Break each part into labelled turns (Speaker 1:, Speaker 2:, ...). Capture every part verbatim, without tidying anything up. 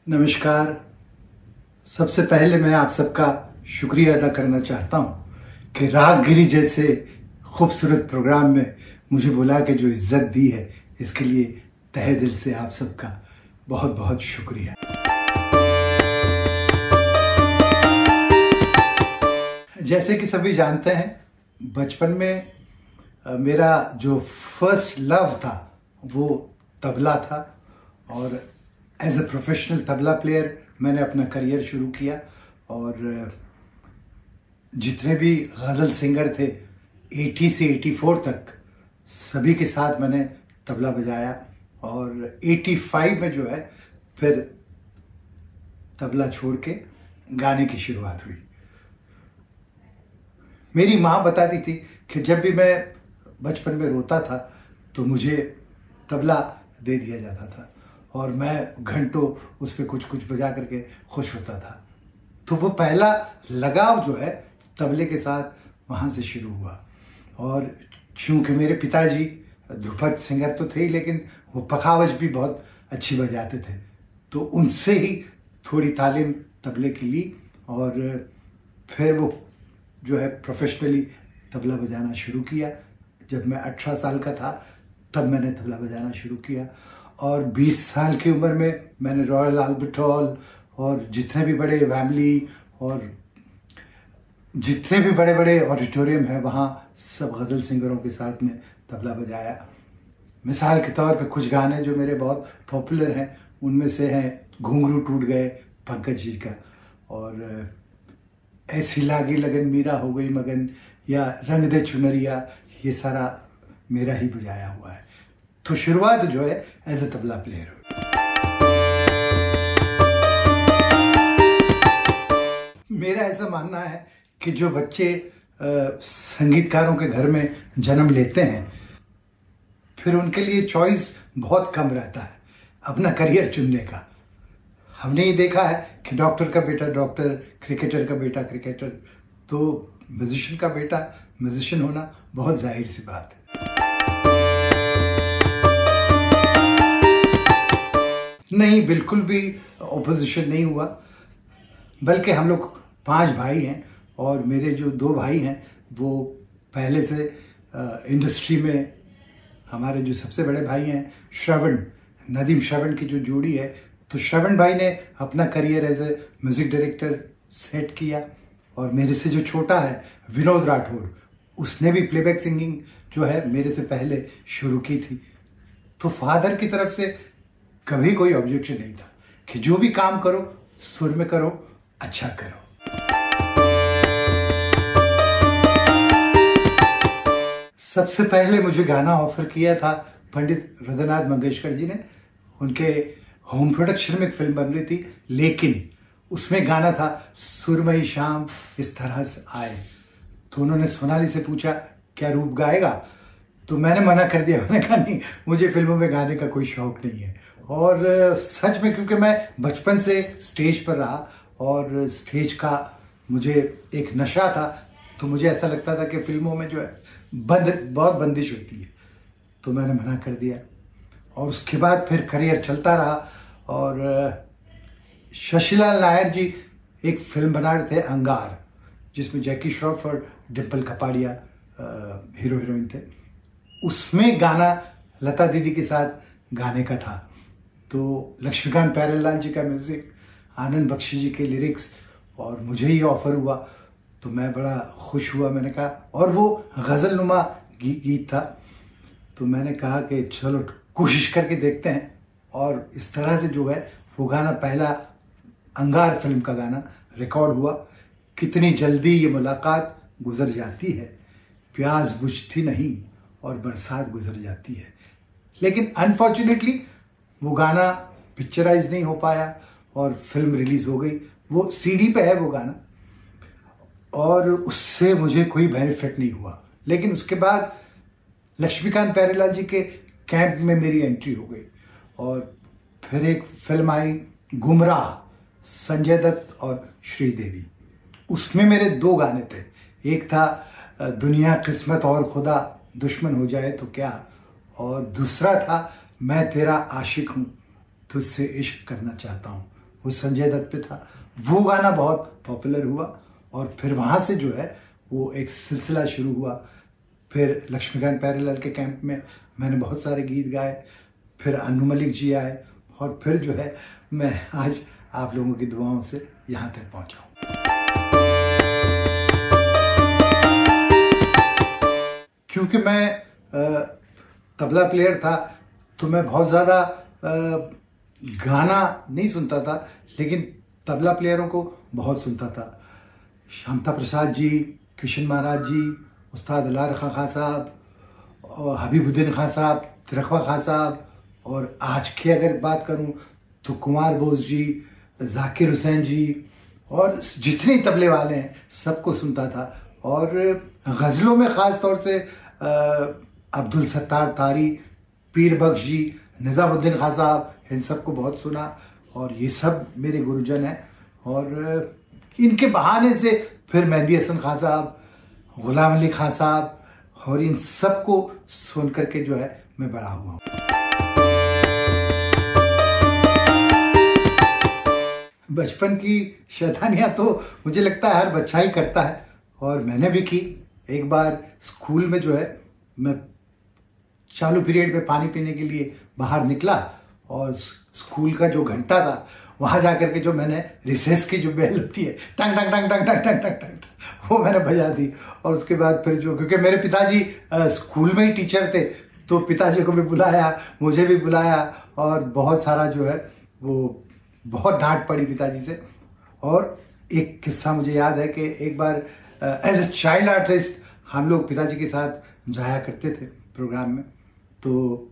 Speaker 1: नमस्कार। सबसे पहले मैं आप सबका शुक्रिया अदा करना चाहता हूं कि रागगिरी जैसे खूबसूरत प्रोग्राम में मुझे बुला के जो इज्जत दी है, इसके लिए तहे दिल से आप सबका बहुत बहुत शुक्रिया। जैसे कि सभी जानते हैं, बचपन में मेरा जो फर्स्ट लव था वो तबला था और as a professional tabla player मैंने अपना करियर शुरू किया। और जितने भी गज़ल सिंगर थे अस्सी से चौरासी तक सभी के साथ मैंने तबला बजाया। और पचासी में जो है फिर तबला छोड़ के गाने की शुरुआत हुई। मेरी माँ बताती थी कि जब भी मैं बचपन में रोता था तो मुझे तबला दे दिया जाता था और मैं घंटों उस पर कुछ कुछ बजा करके खुश होता था। तो वो पहला लगाव जो है तबले के साथ वहाँ से शुरू हुआ। और चूँकि मेरे पिताजी ध्रुपद सिंगर तो थे ही, लेकिन वो पखावज भी बहुत अच्छी बजाते थे, तो उनसे ही थोड़ी तालीम तबले की ली। और फिर वो जो है प्रोफेशनली तबला बजाना शुरू किया। जब मैं अठारह साल का था तब मैंने तबला बजाना शुरू किया। और बीस साल की उम्र में मैंने रॉयल अल्बर्ट हॉल और जितने भी बड़े वैमली और जितने भी बड़े बड़े ऑडिटोरियम हैं वहाँ सब गज़ल सिंगरों के साथ में तबला बजाया। मिसाल के तौर पे कुछ गाने जो मेरे बहुत पॉपुलर हैं उनमें से हैं घुंघरू टूट गए पंकज जी का, और ऐसी लागी लगन मीरा हो गई मगन, या रंग दे चुनरिया, ये सारा मेरा ही बजाया हुआ है। तो शुरुआत जो है एज ए तबला प्लेयर हुई। मेरा ऐसा मानना है कि जो बच्चे आ, संगीतकारों के घर में जन्म लेते हैं फिर उनके लिए चॉइस बहुत कम रहता है अपना करियर चुनने का। हमने ये देखा है कि डॉक्टर का बेटा डॉक्टर, क्रिकेटर का बेटा क्रिकेटर, तो म्यूजिशियन का बेटा म्यूजिशियन होना बहुत जाहिर सी बात है। नहीं, बिल्कुल भी ओपोजिशन नहीं हुआ, बल्कि हम लोग पांच भाई हैं और मेरे जो दो भाई हैं वो पहले से इंडस्ट्री में, हमारे जो सबसे बड़े भाई हैं श्रवण, नदीम श्रवण की जो जोड़ी है, तो श्रवण भाई ने अपना career as a music director set किया। और मेरे से जो छोटा है विनोद राठौड़, उसने भी प्लेबैक सिंगिंग जो है मेरे से पहले शुरू की थी। तो फादर की तरफ से कभी कोई ऑब्जेक्शन नहीं था कि जो भी काम करो सुर में करो, अच्छा करो। सबसे पहले मुझे गाना ऑफर किया था पंडित हृदयनाथ मंगेशकर जी ने। उनके होम प्रोडक्शन में एक फिल्म बन रही थी, लेकिन उसमें गाना था सुरमई शाम इस तरह से आए। तो उन्होंने सोनाली से पूछा क्या रूप गाएगा, तो मैंने मना कर दिया। मैंने कहा नहीं, मुझे फिल्मों में गाने का कोई शौक नहीं है। और सच में, क्योंकि मैं बचपन से स्टेज पर रहा और स्टेज का मुझे एक नशा था, तो मुझे ऐसा लगता था कि फिल्मों में जो है बंद बहुत बंदिश होती है, तो मैंने मना कर दिया। और उसके बाद फिर करियर चलता रहा। और शशिलाल नायर जी एक फिल्म बना रहे थे अंगार, जिसमें जैकी श्रॉफ और डिम्पल कपाड़िया हीरो हीरोइन थे। उसमें गाना लता दीदी के साथ गाने का था। तो लक्ष्मीकांत प्यारेलाल जी का म्यूज़िक, आनंद बख्शी जी के लिरिक्स, और मुझे ये ऑफ़र हुआ तो मैं बड़ा खुश हुआ। मैंने कहा, और वो गज़ल नुमा गी, गीत था, तो मैंने कहा कि चलो कोशिश करके देखते हैं। और इस तरह से जो है वो गाना, पहला अंगार फिल्म का गाना रिकॉर्ड हुआ। कितनी जल्दी ये मुलाकात गुजर जाती है, प्यास बुझती नहीं और बरसात गुजर जाती है। लेकिन अनफॉर्चुनेटली वो गाना पिक्चराइज नहीं हो पाया और फिल्म रिलीज हो गई। वो सीडी पे है वो गाना, और उससे मुझे कोई बेनिफिट नहीं हुआ। लेकिन उसके बाद लक्ष्मीकांत प्यारेलाल जी के कैंप में मेरी एंट्री हो गई। और फिर एक फिल्म आई गुमराह, संजय दत्त और श्रीदेवी। उसमें मेरे दो गाने थे, एक था दुनिया किस्मत और खुदा दुश्मन हो जाए तो क्या, और दूसरा था मैं तेरा आशिक हूँ तुझसे इश्क करना चाहता हूँ वो संजय दत्त पे था। वो गाना बहुत पॉपुलर हुआ और फिर वहाँ से जो है वो एक सिलसिला शुरू हुआ। फिर लक्ष्मीकांत प्यारेलाल के कैंप में मैंने बहुत सारे गीत गाए, फिर अन्नू मलिक जी आए और फिर जो है मैं आज आप लोगों की दुआओं से यहाँ तक पहुँचा हूँ। क्योंकि मैं आ, तबला प्लेयर था तो मैं बहुत ज़्यादा गाना नहीं सुनता था, लेकिन तबला प्लेयरों को बहुत सुनता था। शांता प्रसाद जी, किशन महाराज जी, उस्ताद अलार खां खां साहब और हबीबुद्दीन खां साहब, तिरखवा खां साहब, और आज की अगर बात करूं तो कुमार बोस जी, जाकिर हुसैन जी और जितने तबले वाले हैं सबको सुनता था। और गज़लों में ख़ास तौर से अब्दुल सत्तार तारी, पीर बख्श जी, निज़ामुद्दीन खां साहब, इन सबको बहुत सुना और ये सब मेरे गुरुजन हैं। और इनके बहाने से फिर मेहदी हसन खां साहब, गुलाम अली खां साहब और इन सबको सुन करके जो है मैं बड़ा हुआ हूँ। बचपन की शैतानियाँ तो मुझे लगता है हर बच्चा ही करता है और मैंने भी की। एक बार स्कूल में जो है मैं चालू पीरियड में पानी पीने के लिए बाहर निकला और स्कूल का जो घंटा था वहाँ जा कर के जो मैंने रिसेस की जो बेल होती है टंग टंग टंग टंग टंग टंग टंग टंग वो मैंने बजा दी। और उसके बाद फिर जो, क्योंकि मेरे पिताजी स्कूल में ही टीचर थे तो पिताजी को भी बुलाया, मुझे भी बुलाया और बहुत सारा जो है वो बहुत डांट पड़ी पिताजी से। और एक किस्सा मुझे याद है कि एक बार एज ए चाइल्ड आर्टिस्ट हम लोग पिताजी के साथ जाया करते थे प्रोग्राम में। तो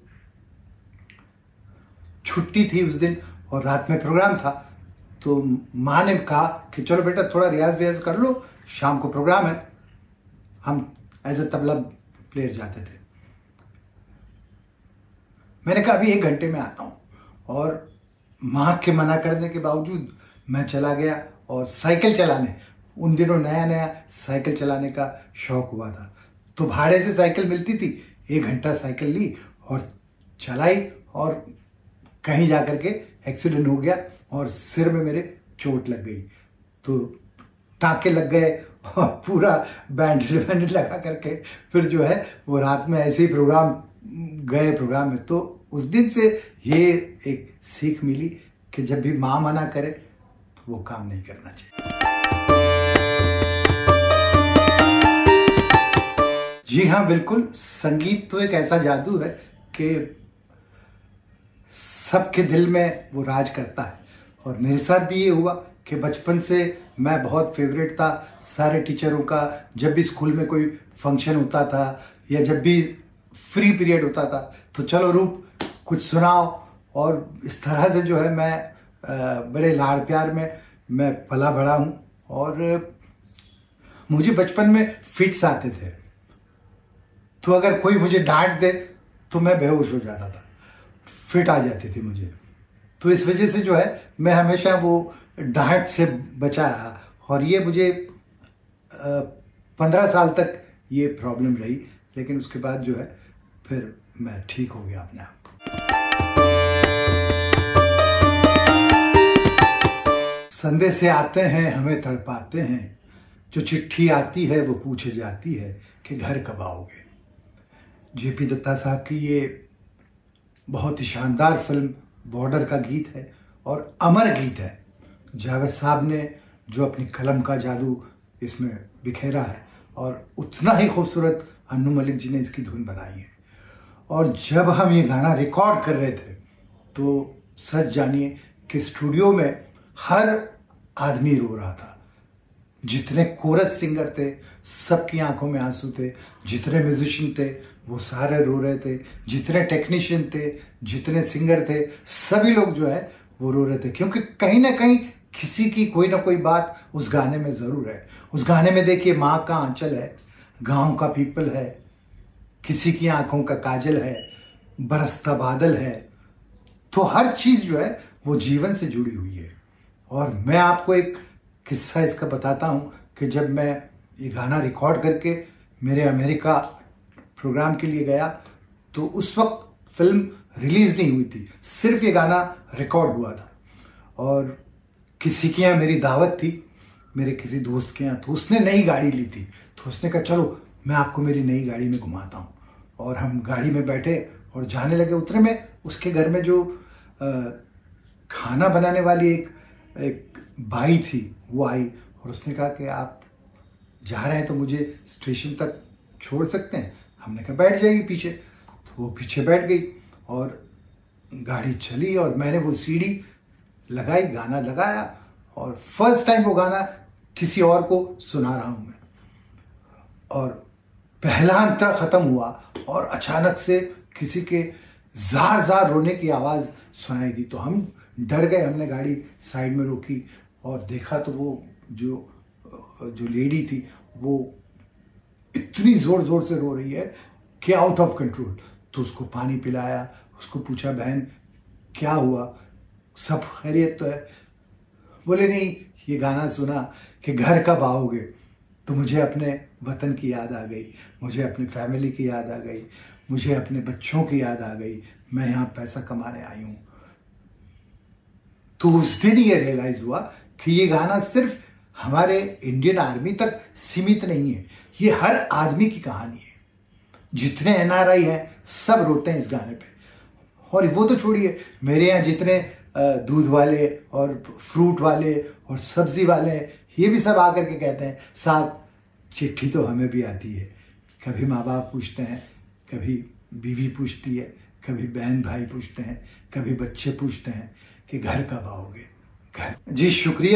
Speaker 1: छुट्टी थी उस दिन और रात में प्रोग्राम था, तो माँ ने कहा कि चलो बेटा थोड़ा रियाज व्याज कर लो, शाम को प्रोग्राम है। हम एज ए तबला प्लेयर जाते थे। मैंने कहा अभी एक घंटे में आता हूँ, और माँ के मना करने के बावजूद मैं चला गया और साइकिल चलाने, उन दिनों नया नया साइकिल चलाने का शौक हुआ था, तो भाड़े से साइकिल मिलती थी। एक घंटा साइकिल ली और चलाई और कहीं जा कर के एक्सीडेंट हो गया और सिर में मेरे चोट लग गई। तो टाँके लग गए और पूरा बैंडेज बैंडेज लगा करके फिर जो है वो रात में ऐसे ही प्रोग्राम गए प्रोग्राम में। तो उस दिन से ये एक सीख मिली कि जब भी माँ मना करे तो वो काम नहीं करना चाहिए। जी हाँ, बिल्कुल, संगीत तो एक ऐसा जादू है कि सबके दिल में वो राज करता है। और मेरे साथ भी ये हुआ कि बचपन से मैं बहुत फेवरेट था सारे टीचरों का। जब भी स्कूल में कोई फंक्शन होता था या जब भी फ्री पीरियड होता था तो चलो रूप कुछ सुनाओ। और इस तरह से जो है मैं बड़े लाड़ प्यार में मैं पला बड़ा हूँ। और मुझे बचपन में फिट्स आते थे, तो अगर कोई मुझे डांट दे तो मैं बेहोश हो जाता था, फिट आ जाती थी मुझे। तो इस वजह से जो है मैं हमेशा वो डांट से बचा रहा और ये मुझे पंद्रह साल तक ये प्रॉब्लम रही, लेकिन उसके बाद जो है फिर मैं ठीक हो गया अपने आप। संदेश से आते हैं हमें तड़पाते हैं, जो चिट्ठी आती है वो पूछे जाती है कि घर कब आओगे। जेपी दत्ता साहब की ये बहुत ही शानदार फिल्म बॉर्डर का गीत है और अमर गीत है। जावेद साहब ने जो अपनी कलम का जादू इसमें बिखेरा है और उतना ही खूबसूरत अन्नू मलिक जी ने इसकी धुन बनाई है। और जब हम ये गाना रिकॉर्ड कर रहे थे तो सच जानिए कि स्टूडियो में हर आदमी रो रहा था। जितने कोरस सिंगर थे सबकी आंखों में आंसू थे, जितने म्यूजिशियन थे वो सारे रो रहे थे, जितने टेक्नीशियन थे, जितने सिंगर थे, सभी लोग जो है वो रो रहे थे। क्योंकि कहीं ना कहीं किसी की कोई ना कोई बात उस गाने में ज़रूर है। उस गाने में देखिए माँ का आंचल है, गाँव का पीपल है, किसी की आंखों का काजल है, बरसता बादल है। तो हर चीज़ जो है वो जीवन से जुड़ी हुई है। और मैं आपको एक किस्सा इसका बताता हूँ कि जब मैं ये गाना रिकॉर्ड करके मेरे अमेरिका प्रोग्राम के लिए गया तो उस वक्त फिल्म रिलीज़ नहीं हुई थी, सिर्फ ये गाना रिकॉर्ड हुआ था। और किसी के यहाँ मेरी दावत थी, मेरे किसी दोस्त के यहाँ, तो उसने नई गाड़ी ली थी। तो उसने कहा चलो मैं आपको मेरी नई गाड़ी में घुमाता हूँ। और हम गाड़ी में बैठे और जाने लगे। उतने में उसके घर में जो आ, खाना बनाने वाली एक एक बाई थी वो आई और उसने कहा कि आप जा रहे हैं तो मुझे स्टेशन तक छोड़ सकते हैं। हमने कहा बैठ जाएगी पीछे। तो वो पीछे बैठ गई और गाड़ी चली और मैंने वो सीडी लगाई, गाना लगाया और फर्स्ट टाइम वो गाना किसी और को सुना रहा हूँ मैं। और पहला अंतरा ख़त्म हुआ और अचानक से किसी के जार जार रोने की आवाज़ सुनाई दी। तो हम डर गए, हमने गाड़ी साइड में रोकी और देखा तो वो जो जो लेडी थी वो इतनी ज़ोर ज़ोर से रो रही है कि आउट ऑफ कंट्रोल। तो उसको पानी पिलाया, उसको पूछा बहन क्या हुआ, सब खैरियत तो है? बोले नहीं, ये गाना सुना कि घर कब आओगे, तो मुझे अपने वतन की याद आ गई, मुझे अपनी फैमिली की याद आ गई, मुझे अपने बच्चों की याद आ गई, मैं यहाँ पैसा कमाने आई हूँ। तो उस दिन ये रियलाइज़ हुआ कि ये गाना सिर्फ हमारे इंडियन आर्मी तक सीमित नहीं है, ये हर आदमी की कहानी है। जितने एन आर आई हैं सब रोते हैं इस गाने पे। और वो तो छोड़िए, मेरे यहाँ जितने दूध वाले और फ्रूट वाले और सब्जी वाले हैं, ये भी सब आकर के कहते हैं साहब चिट्ठी तो हमें भी आती है। कभी माँ बाप पूछते हैं, कभी बीवी पूछती है, कभी बहन भाई पूछते हैं, कभी बच्चे पूछते हैं कि घर कब आओगे। घर जी शुक्रिया।